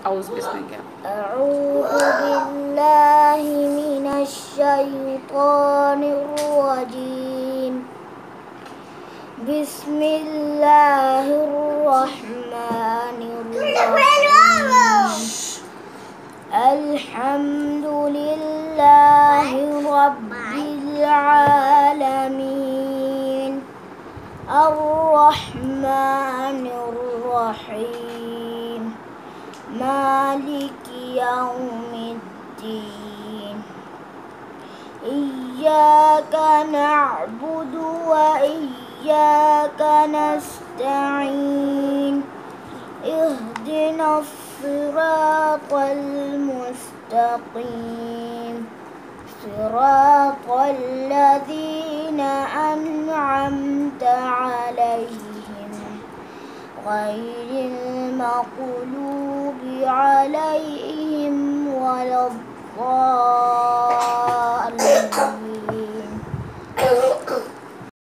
أعوذ بسمك. أعوذ بالله من الشيطان الرجيم. بسم الله الرحمن الرحيم. الحمد لله رب العالمين. الرحمن الرحيم. مالك يوم الدين. إياك نعبد وإياك نستعين. اهدنا الصراط المستقيم. صراط الذين أنعمت عليهم غير المغضوب عليهم ولا الضالين.